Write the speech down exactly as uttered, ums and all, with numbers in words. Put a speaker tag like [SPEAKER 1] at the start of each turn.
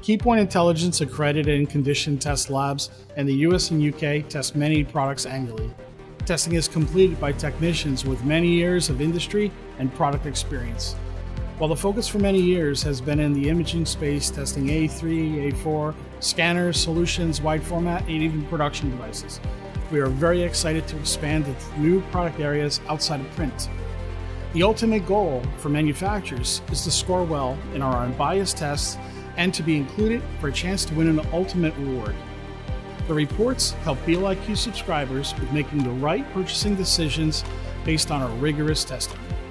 [SPEAKER 1] Keypoint Intelligence accredited and conditioned test labs in the U S and U K test many products annually. Testing is completed by technicians with many years of industry and product experience. While the focus for many years has been in the imaging space, testing A three, A four, scanners, solutions, wide format, and even production devices, we are very excited to expand into new product areas outside of print. The ultimate goal for manufacturers is to score well in our unbiased tests and to be included for a chance to win an ultimate reward. The reports help B L I Q subscribers with making the right purchasing decisions based on our rigorous testing.